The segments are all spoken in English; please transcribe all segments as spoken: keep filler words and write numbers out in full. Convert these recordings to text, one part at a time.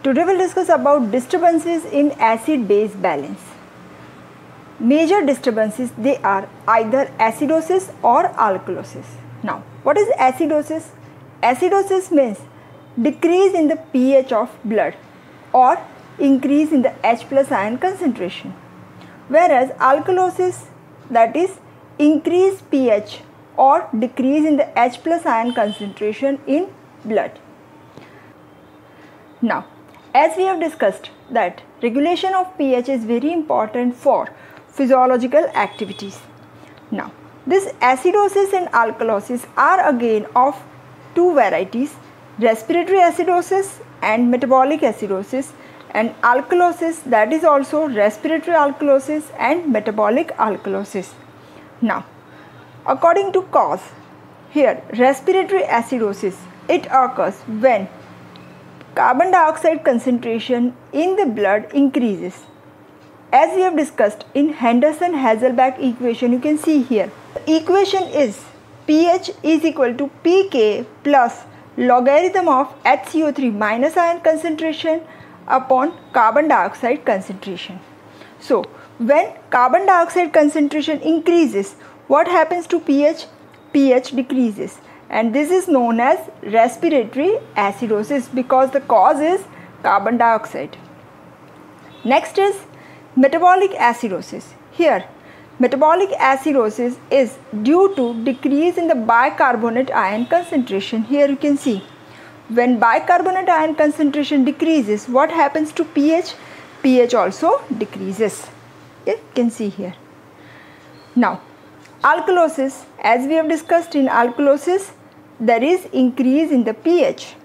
Today we'll discuss about disturbances in acid-base balance. Major disturbances, they are either acidosis or alkalosis. Now, what is acidosis? Acidosis means decrease in the pH of blood or increase in the H plus ion concentration. Whereas alkalosis, that is increased pH or decrease in the H plus ion concentration in blood. Now, as we have discussed that regulation of pH is very important for physiological activities. Now, this acidosis and alkalosis are again of two varieties, respiratory acidosis and metabolic acidosis, and alkalosis, that is also respiratory alkalosis and metabolic alkalosis. Now, according to cause, here respiratory acidosis, it occurs when carbon dioxide concentration in the blood increases. As we have discussed in Henderson-Hasselbalch equation, you can see here, the equation is pH is equal to pK plus logarithm of H C O three minus ion concentration upon carbon dioxide concentration. So, when carbon dioxide concentration increases, what happens to pH? pH decreases. And this is known as respiratory acidosis because the cause is carbon dioxide. Next is metabolic acidosis. Here, metabolic acidosis is due to decrease in the bicarbonate ion concentration. Here you can see, when bicarbonate ion concentration decreases, what happens to pH? pH also decreases. You can see here. Now, alkalosis, as we have discussed in alkalosis, there is increase in the pH.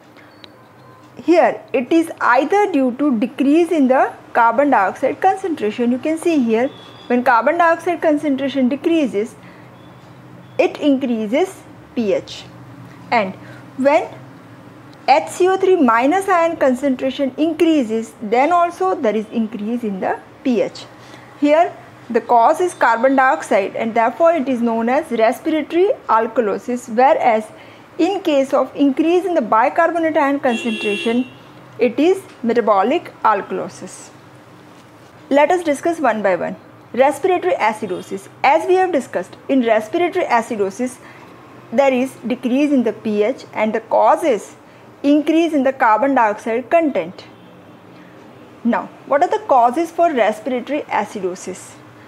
Here it is either due to decrease in the carbon dioxide concentration. You can see here, when carbon dioxide concentration decreases, it increases pH. And when H C O three minus ion concentration increases, then also there is increase in the pH. Here the cause is carbon dioxide and therefore it is known as respiratory alkalosis, whereas in case of increase in the bicarbonate ion concentration, it is metabolic alkalosis. Let us discuss one by one. Respiratory acidosis. As we have discussed, in respiratory acidosis, there is decrease in the pH and the cause is increase in the carbon dioxide content. Now, what are the causes for respiratory acidosis?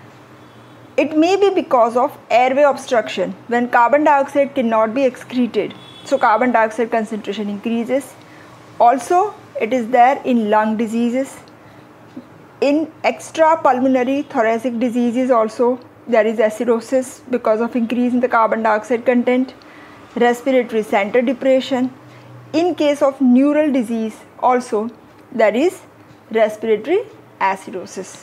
It may be because of airway obstruction when carbon dioxide cannot be excreted. So, carbon dioxide concentration increases. Also, it is there in lung diseases. In extrapulmonary thoracic diseases also, there is acidosis because of increase in the carbon dioxide content. Respiratory center depression. In case of neural disease also, there is respiratory acidosis.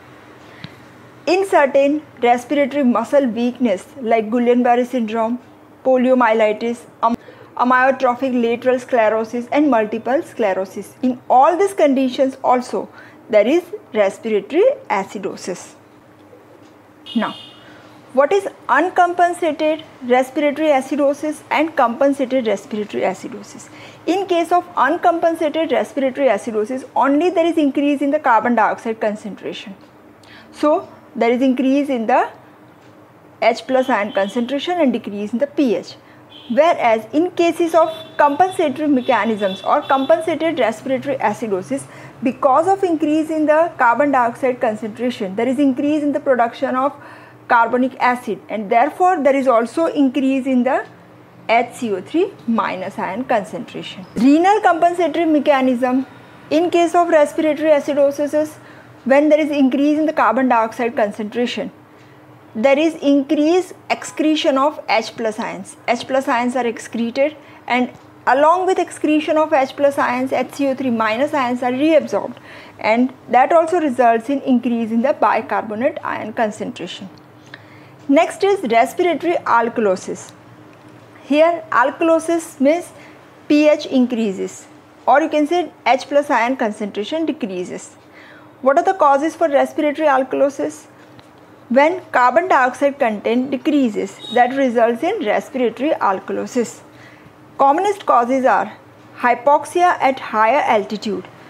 In certain respiratory muscle weakness like Guillain-Barré syndrome, poliomyelitis, amyotrophic lateral sclerosis and multiple sclerosis, in all these conditions also there is respiratory acidosis. Now, what is uncompensated respiratory acidosis and compensated respiratory acidosis? In case of uncompensated respiratory acidosis, only there is increase in the carbon dioxide concentration. So, there is increase in the H plus ion concentration and decrease in the pH. Whereas in cases of compensatory mechanisms or compensated respiratory acidosis, because of increase in the carbon dioxide concentration, there is increase in the production of carbonic acid and therefore there is also increase in the H C O three minus ion concentration. Renal compensatory mechanism, in case of respiratory acidosis, is when there is increase in the carbon dioxide concentration, there is increased excretion of H plus ions. H plus ions are excreted and along with excretion of H plus ions, H C O three minus ions are reabsorbed and that also results in increase in the bicarbonate ion concentration. Next is respiratory alkalosis. Here alkalosis means pH increases or you can say H plus ion concentration decreases. What are the causes for respiratory alkalosis? When carbon dioxide content decreases, that results in respiratory alkalosis. Commonest causes are hypoxia at higher altitude.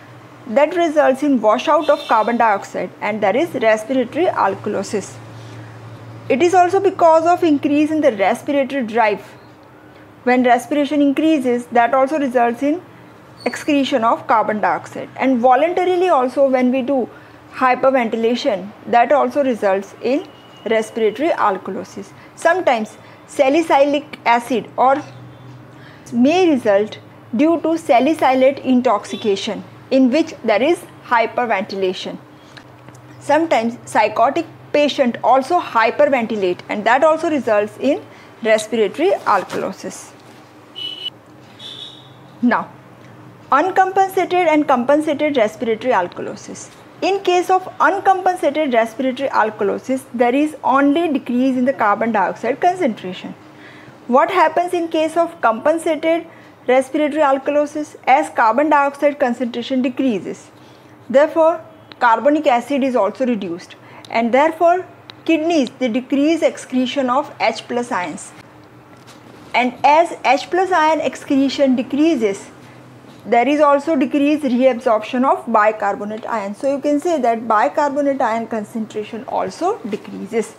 that results in washout of carbon dioxide, and that is respiratory alkalosis. It is also because of increase in the respiratory drive. When respiration increases, that also results in excretion of carbon dioxide, and voluntarily also when we do hyperventilation, that also results in respiratory alkalosis. Sometimes salicylic acid or may result due to salicylate intoxication, in which there is hyperventilation. Sometimes psychotic patient also hyperventilate, and that also results in respiratory alkalosis. Now, uncompensated and compensated respiratory alkalosis. In case of uncompensated respiratory alkalosis, there is only decrease in the carbon dioxide concentration. What happens in case of compensated respiratory alkalosis? As carbon dioxide concentration decreases, therefore carbonic acid is also reduced, and therefore kidneys, they decrease excretion of H plus ions, and as H plus ion excretion decreases, there is also decreased reabsorption of bicarbonate ion. So you can say that bicarbonate ion concentration also decreases.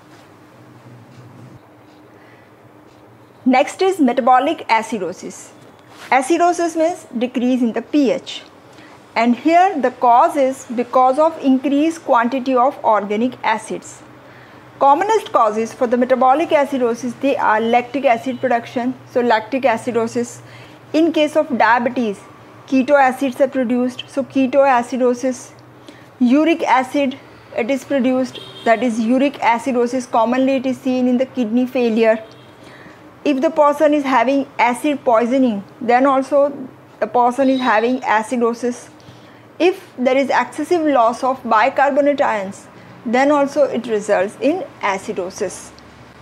Next is metabolic acidosis. Acidosis means decrease in the pH, and here the cause is because of increased quantity of organic acids. Commonest causes for the metabolic acidosis, they are lactic acid production, so lactic acidosis. In case of diabetes, keto acids are produced, so ketoacidosis. Uric acid, it is produced, that is uric acidosis. Commonly it is seen in the kidney failure. If the person is having acid poisoning, then also the person is having acidosis. If there is excessive loss of bicarbonate ions, then also it results in acidosis.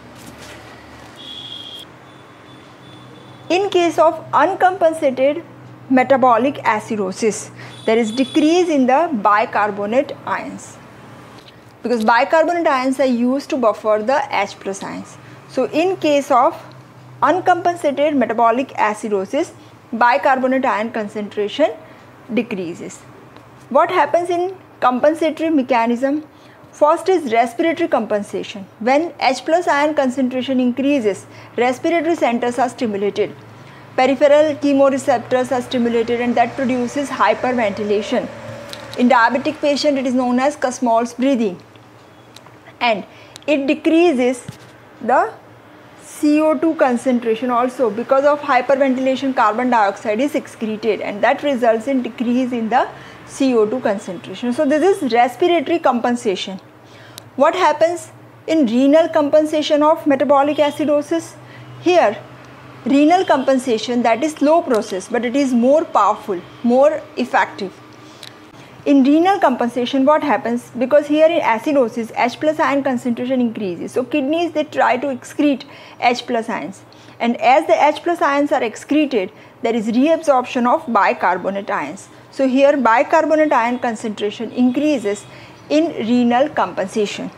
In case of uncompensated metabolic acidosis, there is decrease in the bicarbonate ions, because bicarbonate ions are used to buffer the H plus ions. So in case of uncompensated metabolic acidosis, bicarbonate ion concentration decreases. What happens in compensatory mechanism? First is respiratory compensation. When H plus ion concentration increases, respiratory centers are stimulated. Peripheral chemoreceptors are stimulated, and that produces hyperventilation. In diabetic patient, it is known as Kussmaul's breathing, and it decreases the C O two concentration also. Because of hyperventilation, carbon dioxide is excreted, and that results in decrease in the C O two concentration. So this is respiratory compensation. What happens in renal compensation of metabolic acidosis? Here, renal compensation, that is slow process, but it is more powerful, more effective. In renal compensation, what happens? Because here in acidosis, H plus ion concentration increases. So kidneys, they try to excrete H plus ions, and as the H plus ions are excreted, there is reabsorption of bicarbonate ions. So here bicarbonate ion concentration increases in renal compensation.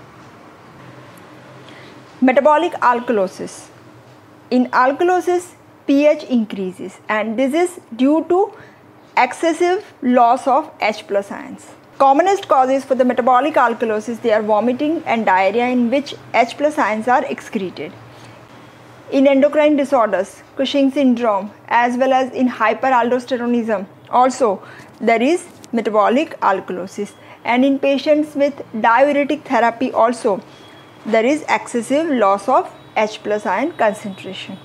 Metabolic alkalosis. In alkalosis, pH increases, and this is due to excessive loss of H plus ions. Commonest causes for the metabolic alkalosis, they are vomiting and diarrhea, in which H plus ions are excreted. In endocrine disorders, Cushing syndrome, as well as in hyperaldosteronism, also there is metabolic alkalosis, and in patients with diuretic therapy also there is excessive loss of H plus ion concentration.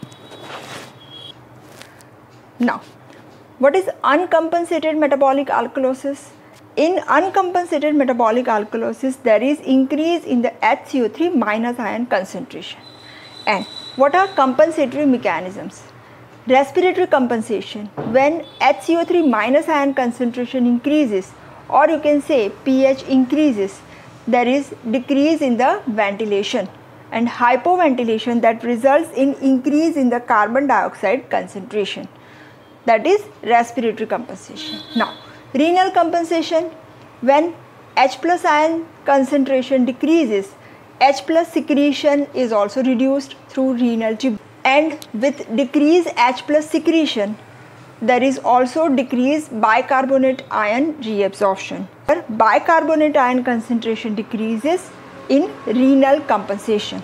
Now, what is uncompensated metabolic alkalosis? In uncompensated metabolic alkalosis, there is increase in the H C O three minus ion concentration. And what are compensatory mechanisms? Respiratory compensation. When H C O three minus ion concentration increases, or you can say pH increases, there is decrease in the ventilation and hypoventilation, that results in increase in the carbon dioxide concentration. That is respiratory compensation. Now, renal compensation. When H plus ion concentration decreases, H plus secretion is also reduced through renal tube, and with decreased H plus secretion, there is also decreased bicarbonate ion reabsorption. Bicarbonate ion concentration decreases in renal compensation.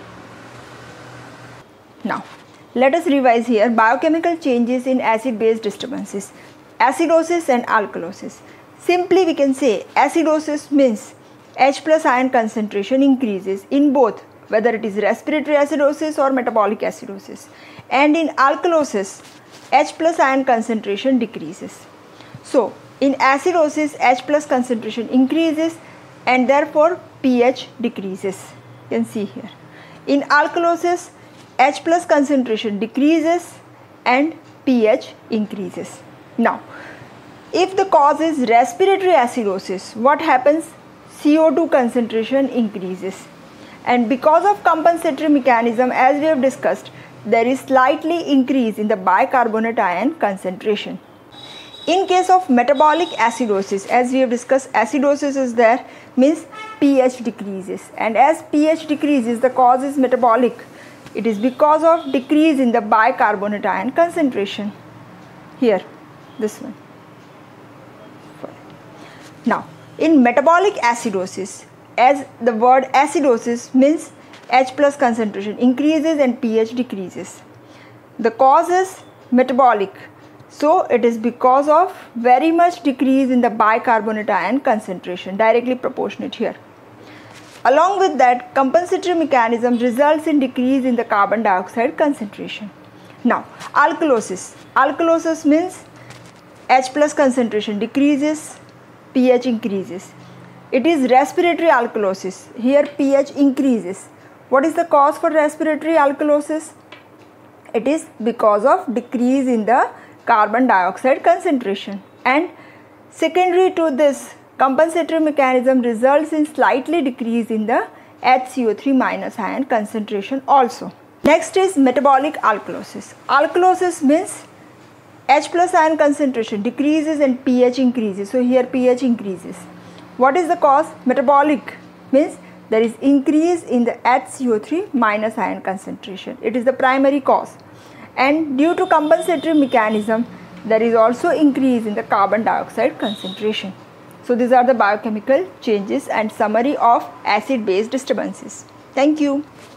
Now, let us revise here biochemical changes in acid-base disturbances, acidosis and alkalosis. Simply we can say acidosis means H plus ion concentration increases in both, whether it is respiratory acidosis or metabolic acidosis, and in alkalosis H plus ion concentration decreases. So in acidosis H plus concentration increases and therefore pH decreases. You can see here. In alkalosis H plus concentration decreases and pH increases. Now, if the cause is respiratory acidosis, what happens? C O two concentration increases, and because of compensatory mechanism, as we have discussed, there is slightly increase in the bicarbonate ion concentration. In case of metabolic acidosis, as we have discussed, acidosis is there, means pH decreases, and as pH decreases, the cause is metabolic. It is because of decrease in the bicarbonate ion concentration. Here, this one. Now, in metabolic acidosis, as the word acidosis means H plus concentration increases and pH decreases. The cause is metabolic, so it is because of very much decrease in the bicarbonate ion concentration, directly proportionate here. Along with that, compensatory mechanism results in decrease in the carbon dioxide concentration. Now, alkalosis. Alkalosis means H plus concentration decreases, pH increases. It is respiratory alkalosis. Here pH increases. What is the cause for respiratory alkalosis? It is because of decrease in the carbon dioxide concentration. And secondary to this, compensatory mechanism results in slightly decrease in the H C O three minus ion concentration also. Next is metabolic alkalosis. Alkalosis means H plus ion concentration decreases and pH increases. So here pH increases. What is the cause? Metabolic means there is increase in the H C O three minus ion concentration. It is the primary cause. And due to compensatory mechanism, there is also increase in the carbon dioxide concentration. So these are the biochemical changes and summary of acid-base disturbances. Thank you.